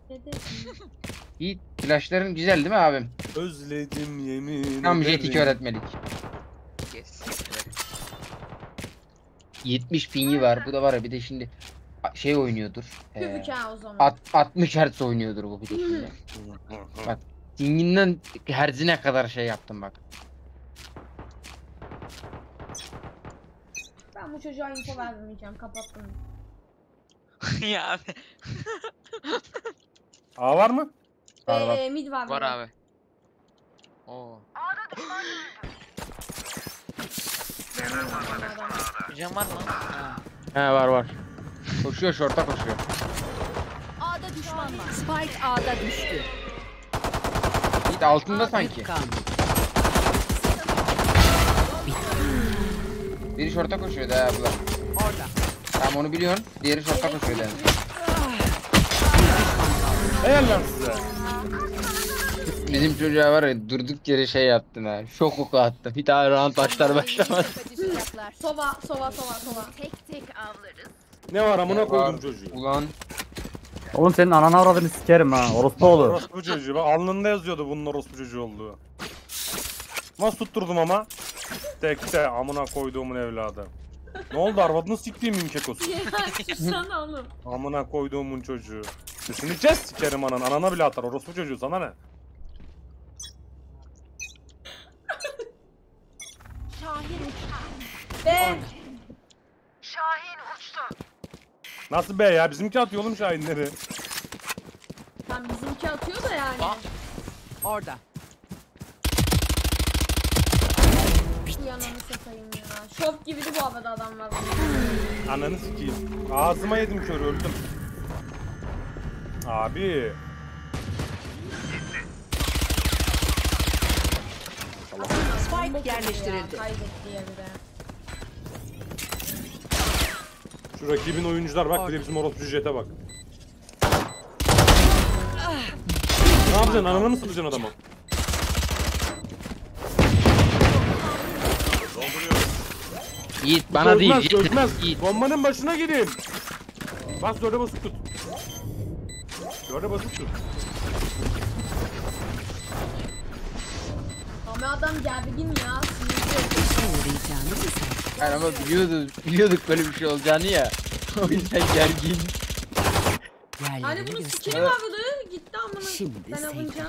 İyi, flashların güzel değil mi abim? Özledim yemin Tam ederim. Jet 2 öğretmelik. Yes. Evet. 70 pingi var. Bu da var ya, bir de şimdi şey oynuyordur. Kübük ha o zaman. 60 Hz oynuyordur bu bir de şimdi. Bak, dinginden herzine kadar şey yaptım bak. Ben bu çocuğa info vermeyeceğim. Kapattım. Ya abi. A var mı? Var, var. Mid var. Var mid. abi. Oo. Hocam var mı? Ha. He, var var. Koşuyor, şorta koşuyor. A'da düşman var. Spike A'da düştü. Git altında sanki. Biri şorta koşuyor da abla. Orada. Tamam, onu biliyorsun. Diğeri şorta koşuyor da. Helal lan size. Bizim çocuğa var ya, durduk yere şey yaptın ha. Şok oku attı. Bir daha round başlar başlamaz. Sova. Tek tek avlarız. Ne var amına Var. koydum çocuğu. Ulan Oğlum senin ananı avradını sikerim ha. Orospu oğlu. Orospu çocuğu. Bak alnında yazıyordu bunun orospu çocuğu olduğu. Nasıl tutturdum ama? Tekte amına koyduğumun evladı. Ne oldu arvadını siktiğimin kekosu. Sana oğlum. Amına koyduğumun çocuğu. Sesini kes sikerim anan. Anana bile atar orospu çocuğu, sana ne? Be. Nasıl be ya? Bizimki atıyor oğlum şahinleri. Tam bizimki atıyor da yani. Orada. Yanını satayım ya. Şop gibiydi bu havada adamlar. Ananı sikeyim. Ağzıma yedim kör, öldüm. Abi. Spike yerleştirildi. Kaybetti ya bir de. Şu rakibin oyuncular bak, bir de bizim orospu jete bak. Ne yapacaksın? Ananı mı satacaksın adamı? Yiğit bana değil. Gözmez, gözmez. Yiğit. Bombanın başına gidin. Bas, dörde basıp tut. Dörde basıp tut. Ama adam gergin ya. Yani ama biliyorduk böyle bir şey olacağını ya. O yüzden gergin. Hani bunun skill'i vardı. Gitti amına. Ben alınca.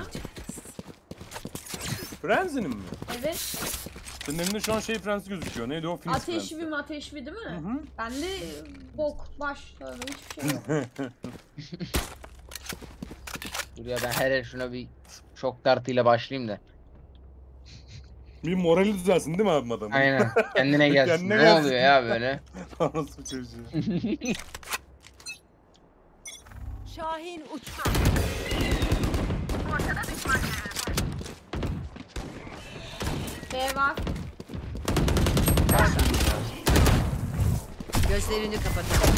Frenzy'nin mi? Evet. Senin elinde şu an şey frenzy gözüküyor. Neydi o? Phoenix Ateşli değil mi? Hı hı. Bende bok, baş, hiçbir şey yok. Dur ya, ben her şuna bir şok kartıyla başlayayım da. Bir morali düzelsin değil mi abim adamın? Aynen. Kendine gelsin. Kendine Ne gelsin. oluyor ya böyle? Orospu çocuğu. Şahin uçtu. B var. Gözlerini kapatalım.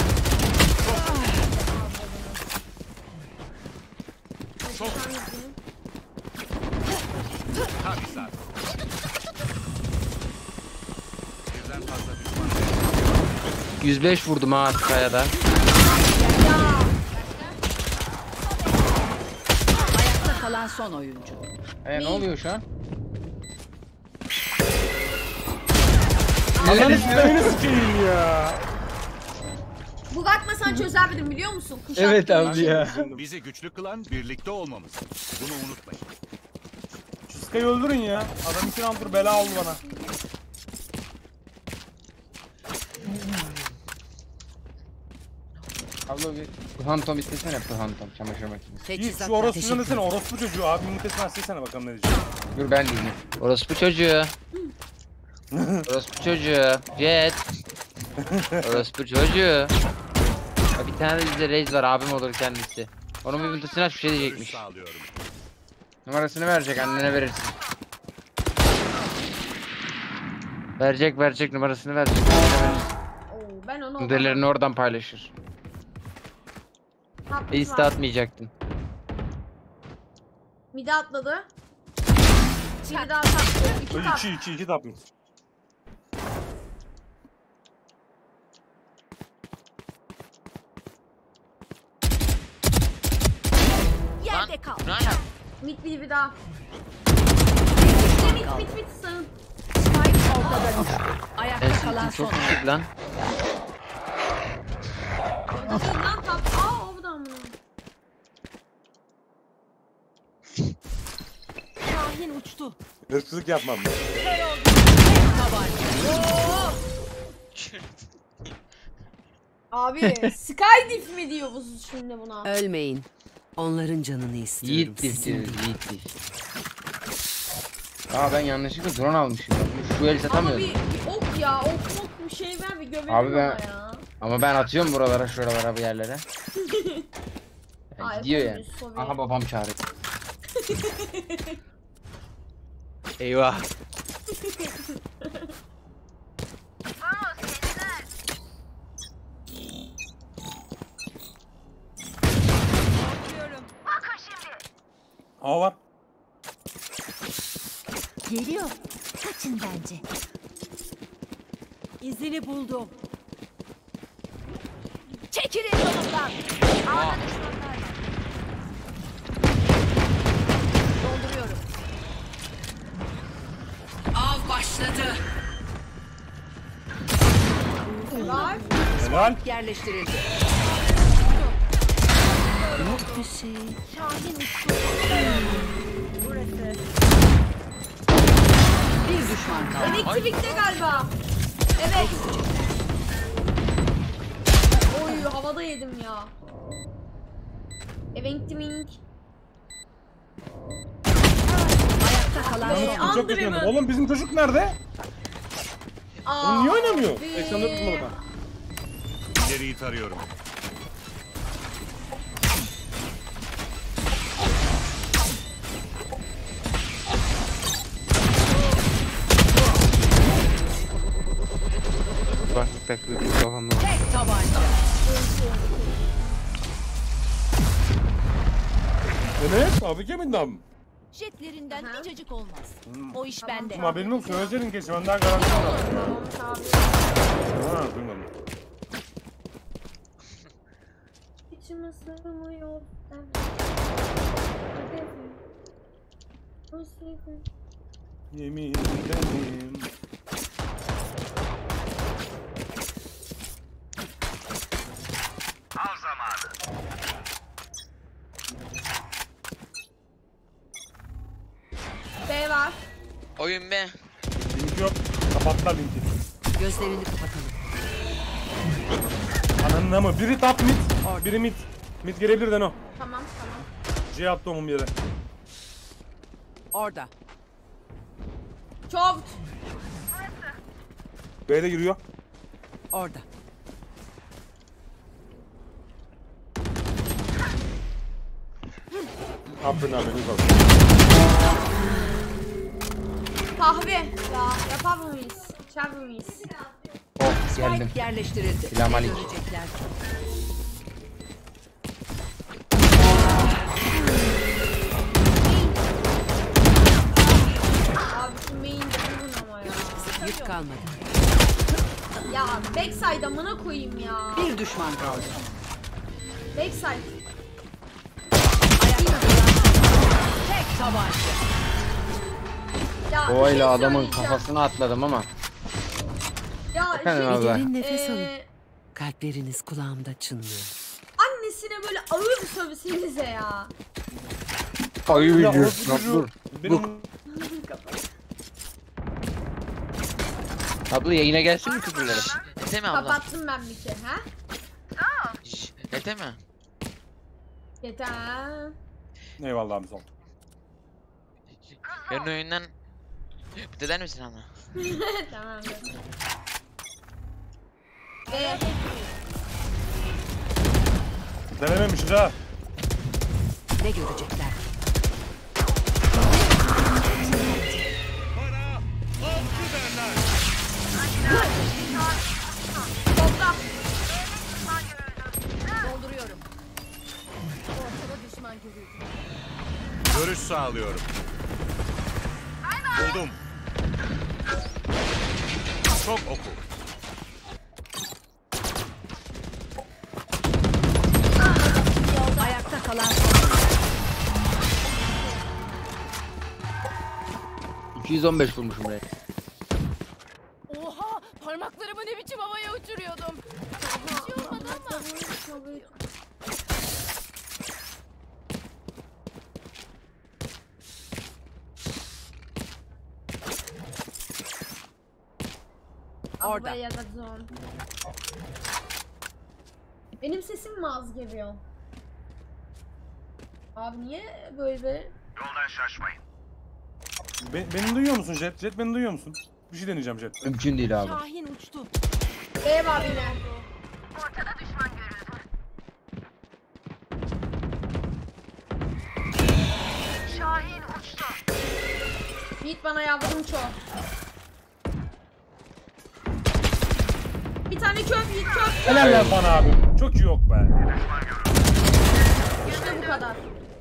Tabii zaten. Birden fazla düşman. 105 vurdum ha kayada. Ayakta kalan son oyuncu. Ne oluyor şu an? Ananı sikeyim ya. Bu bakmasan çözemedim biliyor musun? Kuşat Evet değil. abi ya. Bizi güçlü kılan birlikte olmamız. Bunu unutmayın. Şu Sky'ı öldürün ya. Adam 2 round'dur bela oldu bana. Abla bir Phantom istesene, Phantom çamaşır makinesi. İyi, Teçhizat şu orospu'nu desene, orospu çocuğu. Abimin mutesini açsana bakalım ne diyecek. Dur ben diyeyim. Orospu çocuğu. Orospu çocuğu. Jet. Orospu çocuğu. Ya bir tane de bizde Reis var, abim olur kendisi. Onun bir mutesini aç, bir şey Görüş diyecekmiş. sağlıyorum. Numarasını verecek, annene verirsin. Verecek numarasını verecek. Annene verirsin. Oo, ben onu Modellerini oradan paylaşır. Iste atmayacaktın. Mide atladı. Biri daha taktı. 2 tak. 2 tapmış. Yerde kal. Ne alaka? Mit bir daha. Mit sağın. Spike ortada düştü. Ayakta kalan Ensitin son. çok küçük lan. Oynadın lan tap. Aa o da amına. Şahin uçtu. Hırsızlık yapmam ben. Abi Skydiff mi diyor bu şimdi buna? Ölmeyin. Onların canını istiyorum. Yiğit dif diyoruz, yiğit dif. Aa ben yanlışlıkla drone almışım. Şu el Ama satamıyorum. bir ok ya, ok bir şey ver bir gömelim Abi ona ben- ya. Ama ben atıyorum buralara, şuralara, bu yerlere. Yani Ay, gidiyor yani. komünist Sovyet. Aha babam çağırıyor. Eyvah. Hava var. Geliyor. Kaçın bence. İzini buldum. Çekilin yolumdan. Ağda düşmanlar var. Dolduruyorum. Av başladı. Var. Helal. Yerleştirildi. Yok bir şey. Şahin uçtu. Burası. Bir düşman kaldı. Elektrikte galiba. Evet. Oy havada yedim ya. Eventiming. Ayakta kalan Be, son. Çok kötü Andrew'u. yandım. Oğlum bizim çocuk nerede? Aa, Oğlum niye oynamıyor? be. 84 numaradan. İleriyi tarıyorum. Bak taklit kafamda. Tek tabanca. Evet abi keminden. Jetlerinden Aha. bir cacık olmaz. O iş bende. Ama haberim yok. Söyleseydin keşke. Ben daha garanti alırım. Tamam abi. Ha duymadım. İçime sığmıyor. Yemin ederim. B var. Oyun be. Link yok. Kapattılar linki. Gözlerini kapatalım. Ananın mı? Biri top mid. Biri mid. Mid gelebilir Deno. Tamam tamam. C attı onun bir yere. Orada. Çok. B'de giriyor. Orada. Aferin abi. Kahve. Ya yapar mıyız? İçer miyiz? Oh geldim. Spike yerleştirildi. Selamünaleyküm. Ne görecekler ki? Abi şu main de vurun ama ya. Yük kalmadı. Ya backside amına koyayım ya. Bir düşman kaldı. Backside. Ayakta kalan tek tabanca. Ya Kovayla bir şey adamın söyleyeceğim. kafasına atladım ama. Ya Efendim şey, abi. Derin nefes alın. eee, Kalpleriniz kulağımda çınlıyor. annesine böyle ağır sövsenize ya. Ayı Ya videosu. orası Bak çocuğu. dur. Benim Abla yayına gelsin mi küfürlerim? Ete mi abla? Kapattım ben bir kere ha. Ete mi? Yeter. Eyvallah abi sol. Yarın oyundan eder misin ama? Tamam. Denememişiz ha. Ne görecekler? Topla. Dolduruyorum. Ortada düşman görüldü. Görüş sağlıyorum. Buldum. Çok oku. Ayakta kalan son. 215 vurmuşum buraya. Oha! Parmaklarımı ne biçim havaya uçuruyordum. Bir şey olmadı ama. Orada. Ya da zor. Benim sesim mi az geliyor? Abi niye böyle? Beni duyuyor musun Jet? Jet beni duyuyor musun? Bir şey deneyeceğim Jet. Mümkün değil abi. Şahin uçtu. B var yine. Yiğit bana yardımcı ol. Bir tane köp Yiğit köp. Helal lan bana abi. Çok iyi yok be. İşte bu kadar.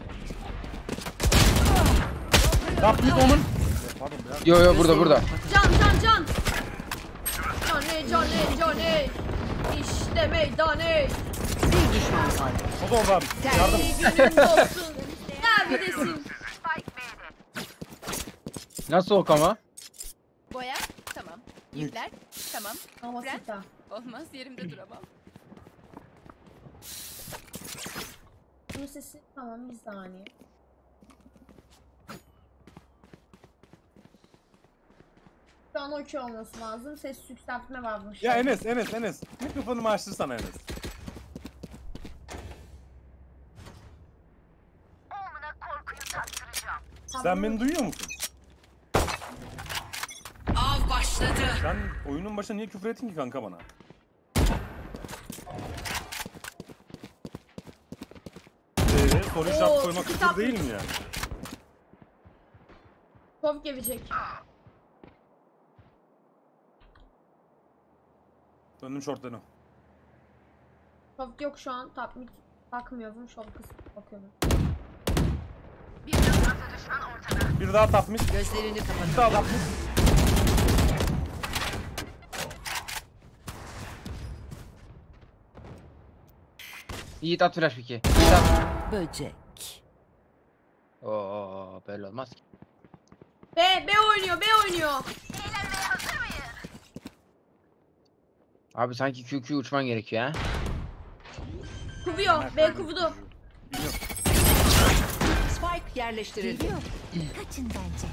Kapıyı onun. Pardon ya. Yo burada. Can. Johnny. İşte meydane. Bir düşman kaldı. O da orada abi. Yardım. Günün olsun. Neredesin? Nasıl ok ama? Boya, tamam. İpler, tamam. Ama Fren? süper. Olmaz yerimde duramam. Bunun sesi tamam bir saniye. Şu an okey olması lazım. Ses yükseltme varmış. Ya Enes. Mikrofonumu açtırsana Enes. Sen beni duyuyor musun? Av başladı. Sen oyunun başında niye küfür ettin ki kanka bana? Soru işareti Oo, koymak kitap- küfür değil mi ya? Top gelecek. Döndüm shortlarına. Top yok şu an. Top mid bakmıyorum. Şov kısmı bakıyorum. Bir daha top mid. Gözlerini Bir kapat. daha top mid. Yiğit at flash piki. Yiğit at. Böcek. Oo böyle olmaz ki. B oynuyor. Abi sanki QQ uçman gerekiyor ha. Kuvuyor. B kuvudu. Biliyorum. Spike yerleştirildi. Kaçın bence.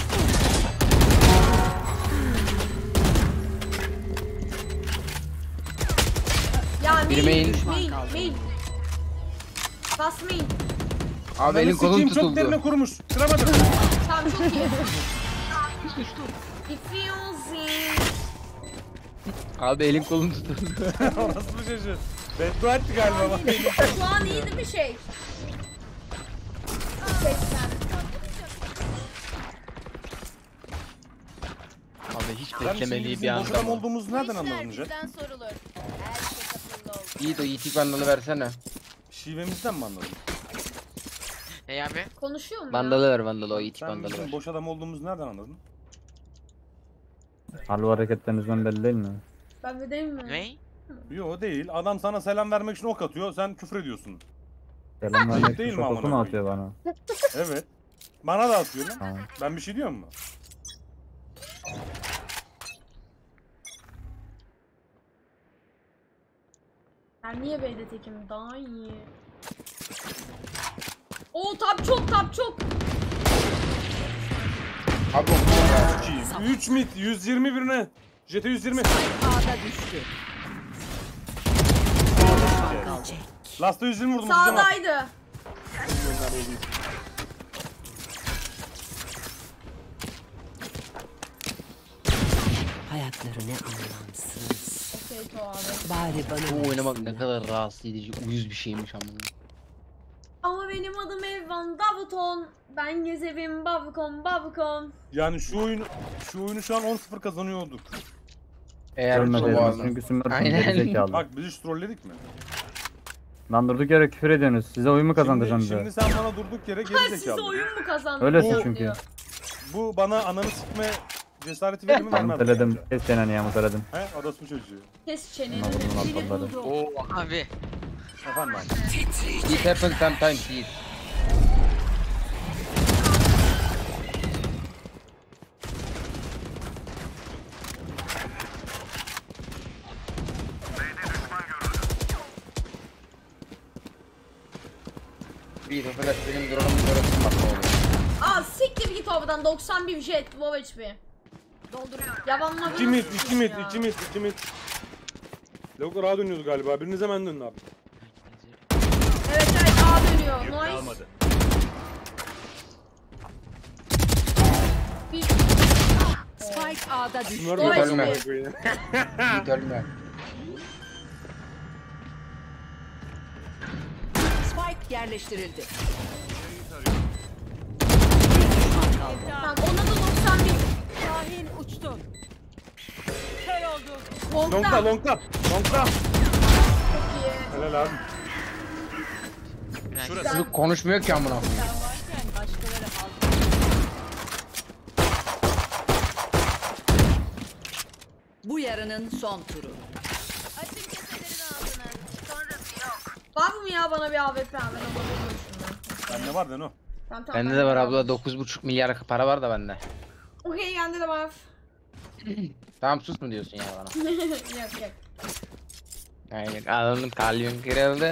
Ya Biri main. main. Bas main. Abi Ananı elin kolun sikeyim, çok tutuldu. derine kurumuş. Kıramadım. Tamam çok iyi. Diffusing. Abi elin kolun tutuldu. Orası mı çocuğu? Beddua etti galiba bak. Şu an iyi değil mi şey? 80. Abi hiç Sen şimdi beklemediği bir bizim boş adam anda. olduğumuzu nereden Bu işler anladın Jet? bizden sorulur. Herkes akıllı olsun. Yiğit o yiğitlik bandalı versene. Şivemizden mi anladın? Hey abi. Konuşuyor mu? Bandalı ver bandalı o yiğitlik Sen bandalı bizim ver. boş adam olduğumuzu nereden anladın? Halva hareketlerinizden belli değil mi? Ben de değil mi? Ne? Yo değil. Adam sana selam vermek için ok atıyor. Sen küfür ediyorsun. Selam vermek Değil için mi şokosu amına mu atıyor bana? Evet. Bana da atıyor lan. Tamam. Ben bir şey diyor mu? Ben niye B'de tekim? Daha iyi. Oo tap çok. Abi o 3 mid 120 birine. JT 120. A'da düştü. Bir düşman kaldı. Last'a 120 vurdum. hocam. Sağdaydı. Hayatları ne anlamsız. Okey to abi. Bari bana bu oynamak ne versinler. kadar rahatsız edici, uyuz bir şeymiş amına. Ama benim adım Evan Davuton. Ben gezevim Babukon. Yani şu oyunu şu an 10-0 kazanıyorduk. Eğer Görmedi bu çünkü Sümer Aynen. gerizekalı. Bak biz hiç trolledik mi? Lan durduk yere küfür ediyorsunuz. Size oyun mu kazandıracağım Şimdi diye. sen bana durduk yere Siz gerizekalı. oyun mu kazandınız? Öylesin diyor. çünkü. Bu bana ananı sikme cesareti verir mi vermez mi? Muteledim. Kes çeneni ya muteledim. He orospu çocuğu. Kes çeneni. Anadolu'nun aptalları. Oo abi. Efendim abi. It happens sometimes Yiğit. Bir flash benim drone'umun drone'um bak ne olur. Aa siktir git havadan 91 jet low HP. Dolduruyorum. Yavanla 2 mid, 2 mid, 2 mid, 2 mid. Lavuk rahat dönüyoruz galiba. Biriniz hemen dönün abi. Evet A dönüyor. Yük Nice. kalmadı. Bir Spike A'da düştü. Bunlar Doğru da işte. ölme koyayım. Yiğit ölme. Spike yerleştirildi. Tamam ona da 91. Şahin uçtu. Kör oldu. Longta, Long'da. longta, longta. Çok iyi. Helal abi. Şurası. Çocuk konuşmuyor ki amına koyayım. Varken başkaları aldı. Bu yarının son turu. Açın keselerin ağzını. Sonrası yok. Var mı ya bana bir AWP? Ben alayım şundan. Bende var Deno. Tamam tamam. Bende de var abla 9,5 milyar para var da bende. Okey bende de var. Tamam sus mu diyorsun ya bana? Yok yok. Aynen alnım kalbim kırıldı.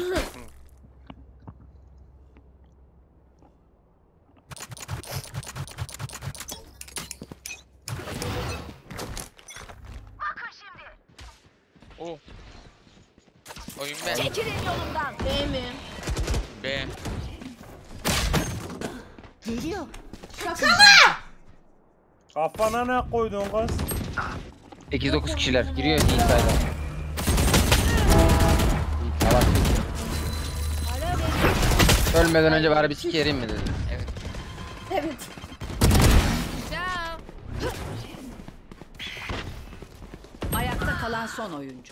O. Oyun B. Çekilin yolumdan. B mi? B. Geliyor. Şaka mı? Kafana ne koydun kız? 8-9 kişiler giriyor Yiğit sayda. Salak. Ölmeden önce bari bir sikerim mi dedim. Evet. Evet. Ciao. Ayakta kalan son oyuncu.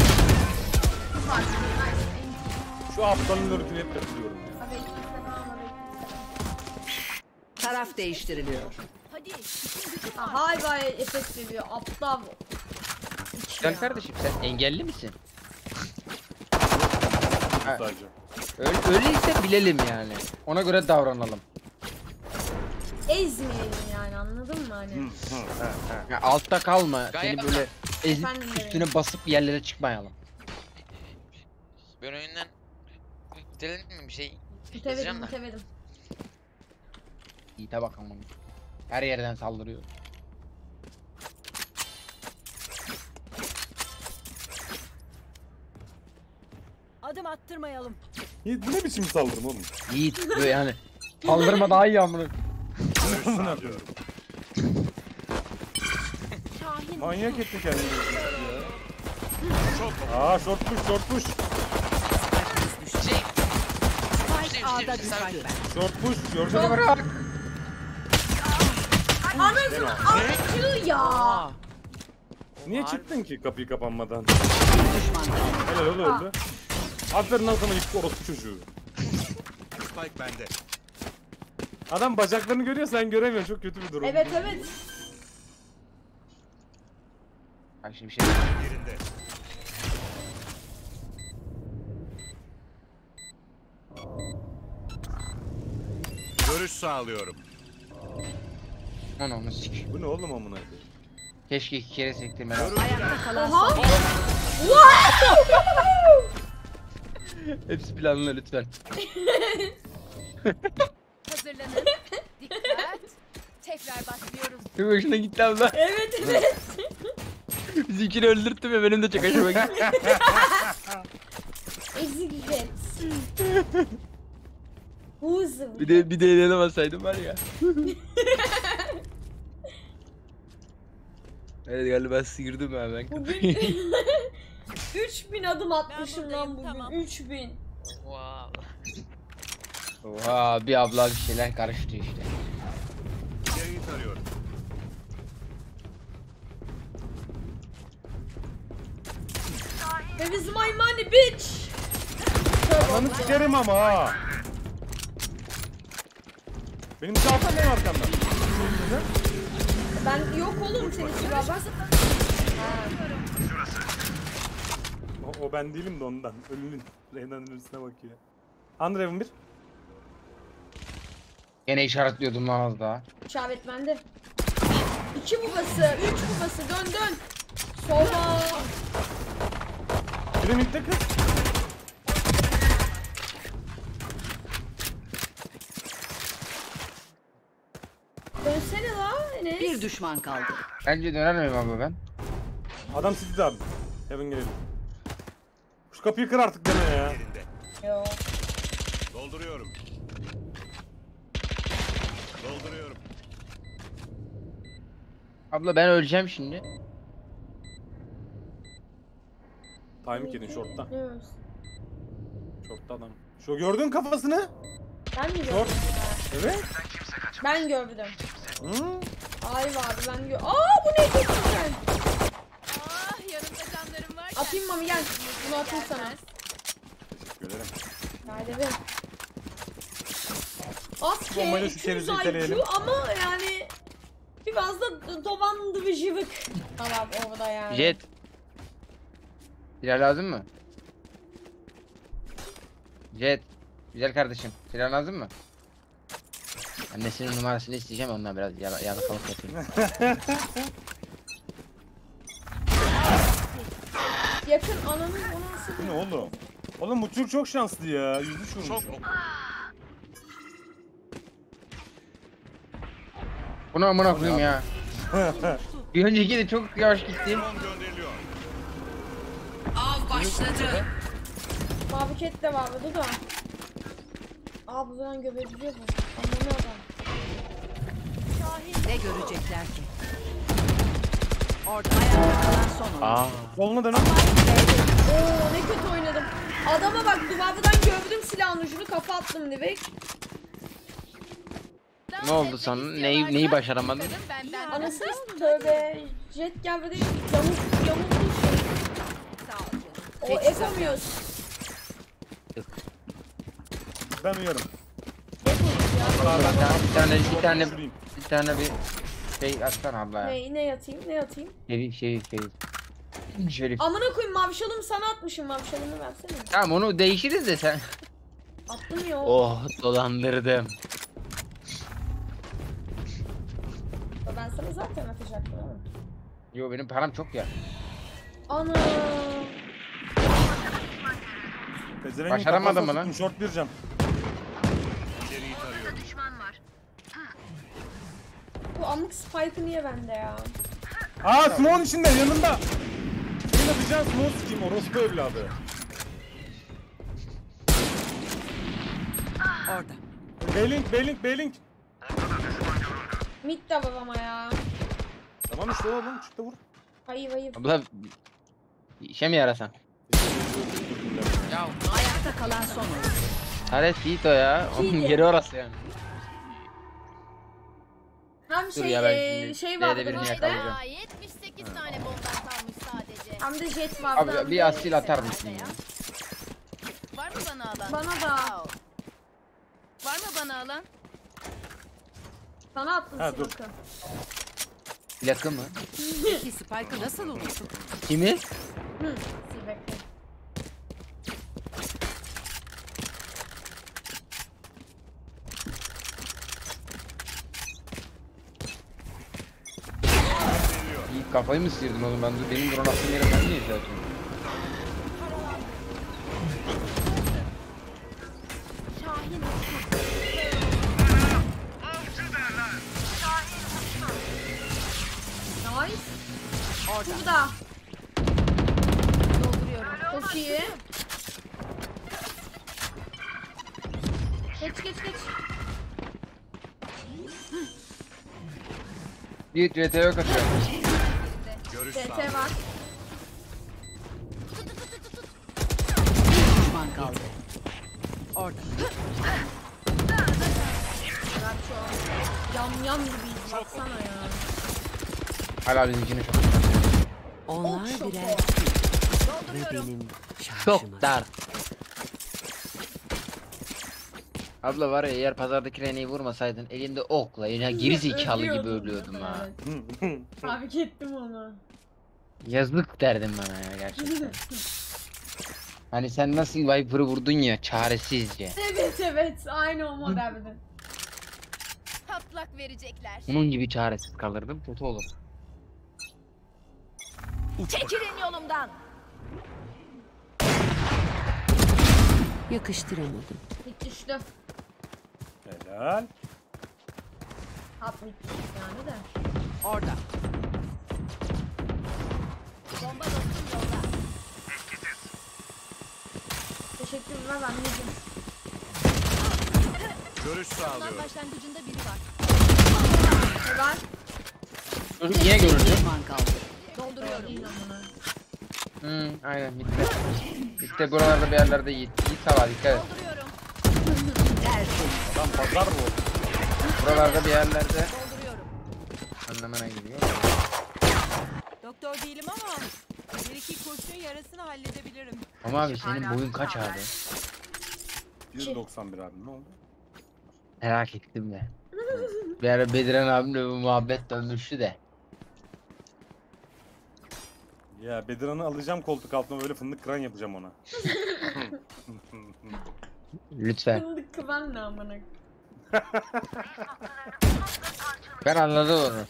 Şu aptalın örgütünü hep katılıyorum ya. Abi ikisi de tamam abi. Taraf değiştiriliyor. Hadi. İşin gücü var. Hay bay efekt veriyor. Aptal. Güzel kardeşim sen engelli misin? Ha, Sadece. öyleyse bilelim yani. Ona göre davranalım. Ezmeyelim yani anladın mı hani? Ya altta kalma. Gayet Seni böyle ezip Efendim, üstüne basıp yerlere çıkmayalım. Ben oyundan dedim mi bir şey Mütevedim yazacağım da. mütevedim. Yiğit'e bak amına. Her yerden saldırıyor. Adım attırmayalım. Yiğit bu ne biçim saldırım oğlum? Yiğit böyle yani. Saldırma daha iyi amına. Amına koyayım. Şahin Manyak etti kendini. Aa short push, short push. Şey. Spike A'da düştü. Short push, short Çok- push. Anasını avcı ya. Niye çıktın ki kapıyı kapanmadan? Düşman kaldı. Helal o da öldü. Aferin lan sana gitti orospu çocuğu. Spike bende. Adam bacaklarını görüyor sen göremiyorsun çok kötü bir durum. Evet evet. Bak şimdi bir şey. Yerinde. Görüş sağlıyorum. Onu sik. Bu ne oğlum amına koyayım? Keşke 2 kere sektirme. Ayakta kalan Aha. son. Hepsi planlı lütfen. hazırlanın. Dikkat. Tekrar başlıyoruz. Çok hoşuna gitti abla. Evet evet. Bizimkini öldürttüm ya benim de çok hoşuma gitti. Ezik jet. Huzur. bir de eğlenemezseydim var ya. Evet galiba sıyırdım hemen. Bugün 3000 adım atmışım Ben lan buradayım, bugün. tamam. 3000. Wow. Oha bir abla bir şeyler karıştı işte. İleriyi tarıyorum. Where is my money bitch? Ananı sikerim ama ha. Benim çalsam ne arkamdan? Ben yok oğlum senin için baba. O ben değilim de ondan. Ölünün. Reyna'nın ölüsüne bakıyor. Andrev'in bir. Gene işaretliyordum lan az daha. İşaret bende. 2 babası, 3 babası dön dön. Sola. Biri midde kız. Bir düşman kaldı. Bence döner miyim abi ben? Adam City'de abi. Heaven gelelim. Şu kapıyı kır artık deme ya. Yerinde. Yo. Dolduruyorum. Dolduruyorum. Abla ben öleceğim şimdi. Timing yedin short'ta. Evet. Short'ta adam. Şu gördün kafasını? Ben mi gördüm? Short. Evet. Ben gördüm. Hı? Ay vardı ben gördüm. Aa bu ne çok güzel. Ah yanımda canlarım varken. Atayım mami gel. Bunu atayım sana. Teşekkür ederim. Haydi be. Az Bombayla ki şu 200 kerizi IQ iteleyelim. ama yani biraz da dolandırıcılık. Tamam orada yani. Jet. Silah lazım mı? Jet. Güzel kardeşim. Silah lazım mı? Annesinin numarasını isteyeceğim, ondan biraz yalakalık yapayım. Yakın ananın o nasıl Bu ne oğlum? Oğlum bu çocuk çok şanslı ya. Yüzü şurmuş. Çok Bunu amına koyayım ya. Bir önceki de çok yavaş gitti. Drone gönderiliyor. Av başladı. Mavi ket de var burada da. Aa bu zaman göbebiliyor bu. Anlamı adam. Ne görecekler ki? Orada ayakta kalan son oyun. Soluna dön. Oo ne kötü oynadım. Adama bak duvardan gördüm silahın ucunu kafa attım direkt. Ne oldu sana? Neyi başaramadın? Benden Anasını tövbe. Jet geldi yamuk sağ ol canım. o yapamıyoruz. Ben uyarım. Bir tane bir şey atsana abla ya. Ne yatayım ne yatayım. Şerif. Amına koyayım mavşalımı sana atmışım mavşalımı versene. Tamam onu değişiriz de sen. Attım ya. Oh dolandırdım. Ben sana zaten atacaktım ama. Yo benim param çok ya. Ana. Pezevengin Başaramadın mı kafasına lan? sıktım, short bir cam. İleriyi tarıyorum. Bu amık spike'ı niye bende ya? Aa Smoke'un içinde yanında. Senin atacağın Smoke sikeyim orospu evladı. Orada. Baylink. Mid de var ama ya. Tamam işte oğlum çıktı vur. Hayır. Abla işe mi yarasan? Ya Ayakta kalan son oyun. Taret değil o ya. Onun Değil. yeri orası yani. Hem Dur ya, ben şimdi şey B'de vardı birini işte. yakalayacağım. Aa 78 tane bomban kalmış sadece. Hem de jet vardı. hem Abi de- bir asil atar mısın ya? Var mı bana alan? Bana da. Sağ ol. Var mı bana alan? Sana attım Ha, dur. smoke'ı. Plakı mı? Peki Spike'ı nasıl unuttun? Kimi? Hı. Silvek'te. İyi kafayı mı sıyırdın oğlum, ben de benim drone attığım yere ben niye zaten? Şahin. Nice. Orada. Burada. Dolduruyorum. Çok iyi. Geç. Bir CT'ye kaçıyor. Görüş TT sağlıyorum. var. Bir düşman kaldı. Orada. Bırak şu an. Yam gibiyiz baksana ya. Hala bizimkini çok. Onlar çok birer o. fil ve benim şarjım Çok dar. Abla var ya, eğer pazardaki Rene'yi vurmasaydın elinde okla yine geri zekalı gibi Ölüyordum. ölüyordum ha. Evet. Fark ettim onu. Yazık derdim bana ya gerçekten. Hani sen nasıl Viper'ı vurdun ya çaresizce. Evet aynı o modeldi. Patlak verecekler. Bunun gibi çaresiz kalırdım, kötü olur. Çekilin yolumdan. Yakıştıramadım. Hit düştü. Helal. Hat mid düştü yani de. Orada. Bomba dostum yolda. Teşekkürler anneciğim. Görüş Bundan sağlıyorum. başlangıcında biri var. Helal. Çocuk niye görüldü? Düşman kaldı. Dolduruyorum. İyi amına. Aynen bitti. Bitti buralarda bir yerlerde Yiğit. Yiğit hava dikkat et. Dolduruyorum. Tertemiz. Lan pazar bu. Buralarda bir yerlerde Dolduruyorum. anlamına geliyor. Doktor değilim ama bir iki kurşun yarasını halledebilirim. Ama abi senin boyun kaç abi? 191 abi ne oldu? Merak ettim de. Bir ara Bediren abimle bu muhabbet dönmüştü de. Ya Bedirhan'ı alacağım koltuk altına böyle fındık kıran yapacağım ona. Lütfen. Fındık kıvan ne amına. Ben anladım onu.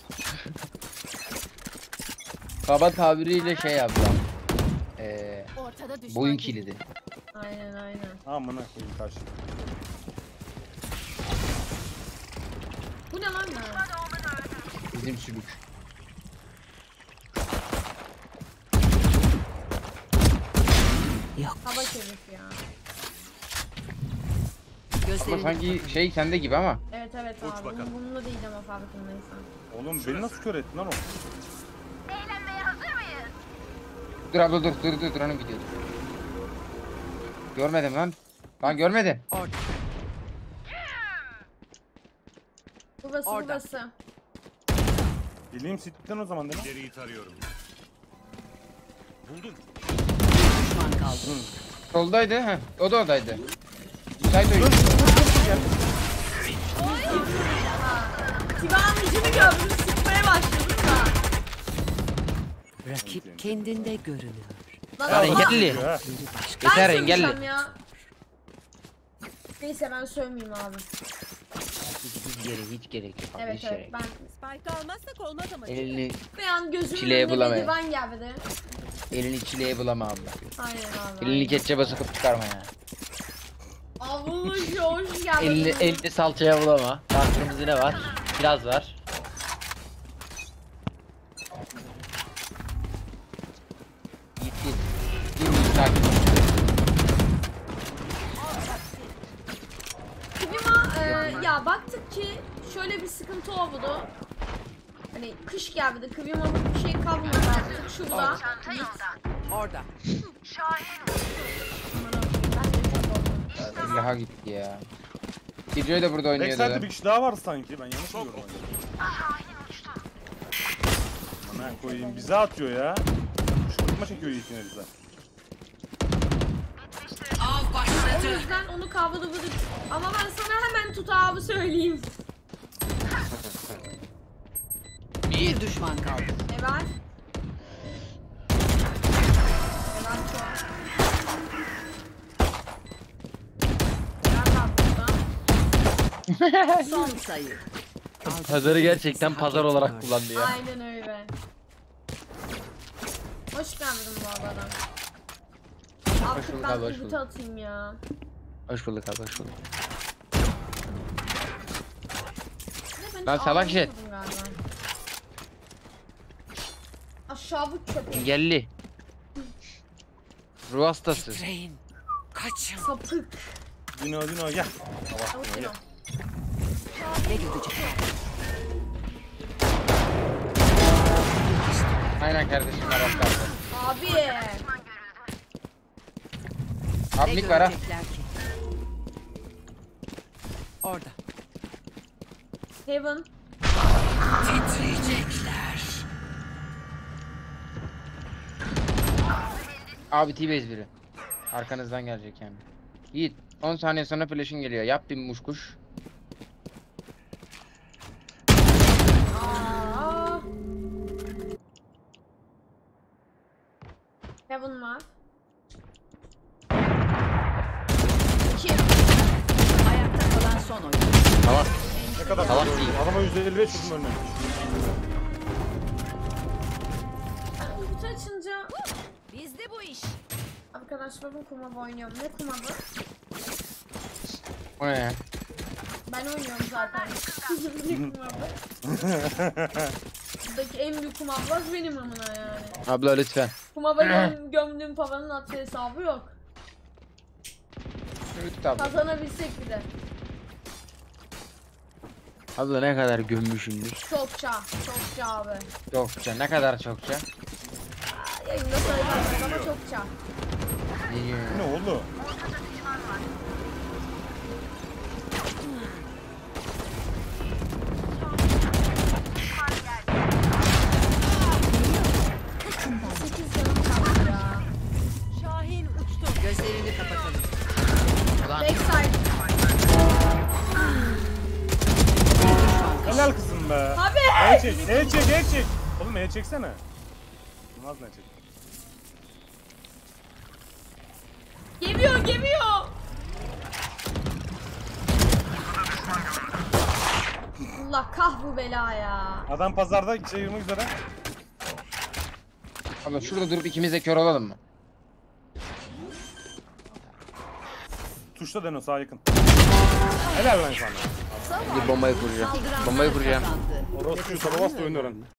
Baba tabiriyle şey ablam. Ortada düşman. Boyun kilidi. Aynen aynen. Amına koyayım taş. Bu ne lan ben? Bizim sülük. Yok. Hava çevik ya. Ama Gözlerini sanki şey sende gibi ama. Evet evet Uç abi. bakalım. Bununla değil ama farkındaysan. Oğlum beni nasıl kör ettin lan o? Dur abla dur onu gidiyordu. Görmedim lan. Lan görmedim. orada. Burası Orada. burası. Bileyim sitten o zaman değil mi? İleriyi tarıyorum. Buldum. Düşman kaldı. Soldaydı ha. O da oradaydı. Müsait oyun. Tiba'nın yüzünü gördüm. Sıkmaya başladım da. Rakip kendinde görünüyor. Lan Lan Allah. engelli. Ha. Ben Yeter sövmeyeceğim engelli. ya. Neyse ben sövmeyeyim abi. Hiç gerek yok. abi, Evet hiç evet gerek. ben Spike almazsak olmaz ama. Elini, bir an gözümün Çileğe önüne bulamayın. bir divan geldi. elini çileye bulama abla. Aynen abi. Elini ketçaba sıkıp çıkarma ya. Ablamın hoş geldin. Elini salçaya bulama. Baktığımızda ne var? Biraz var. Git. Dur sakin ol. Klima ya baktık ki şöyle bir sıkıntı oldu. Hani kış geldi. Klima bir şey kalmadı artık şurada. Git. Orada. Allah'a gitti ya. Gidiyor da burada oynuyor Backside'de bir dedi. kişi daha var sanki. Ben yanlış mı görüyorum? Aman koyayım bize atıyor ya. Şurtma çekiyor Yiğit'in Eliza. Av O başladı. yüzden onu kavradık. Ama ben sana hemen tutağımı söyleyeyim. Bir düşman kaldı. Ne var? Ne var çok? Ne var burada? Son sayı. Pazarı gerçekten pazar olarak kullandı ya. Aynen öyle. Hoş geldin bu arada. Artık bulduk ben abi, hoş kutu bulduk. atayım ya. Hoş bulduk abi hoş bulduk. Ne, Lan salak ağzımı jet. vurdum galiba. Aşağı bu köpek. Engelli. Ruh hastası. Train. Kaçın. Sapık. Dino gel. Tavuk Gel. Dino. Ne görecekler? Aynen kardeşim Araplardı. Abi. Ne Ablik var ha. görecekler ki? Orada. Heaven. Titriyecekler. Abi T-base biri. Arkanızdan gelecek yani. Yiğit 10 saniye sonra flash'ın geliyor. Yap bir muşkuş. Aa. Heaven var. 2. Ayakta kalan son oyun. Tamam. Ne kadar Salak gördüm. değil. Adama 155 vurdum ölmemiş. Ben kutu açınca Bizde bu iş. arkadaşlarım kumaba oynuyorum. Ne kumabı? O ne ya? Ben oynuyorum zaten. Ne kumabı? Şuradaki en büyük kumarbaz benim amına yani. Abla lütfen. Kumaba gömdüğüm pavanın atı hesabı yok. Lütfen. Kazanabilsek bile. Abla ne kadar gömmüşümdür. Çokça. Çokça abi. Çokça. Ne kadar çokça? Yayında sayılmaz ama çokça. İyi. Ne oldu? Sekiz canım kaldı ya. Şahin uçtu. Gözlerini kapatalım. Backside. Helal kızım be. Abi! El çek, el çek, el çek. Oğlum el çeksene. Olmaz ne çek. Geliyor geliyor. Allah kahvu bela ya. Adam pazarda içe girmek üzere. Abla şurada durup ikimiz de kör olalım mı? Tuşla dön o sağa yakın. Helal lan sana. Bir bombayı kuracağım. Bombayı kuracağım. Kazandı. Orası şu tarafa bas da oyunu öğren.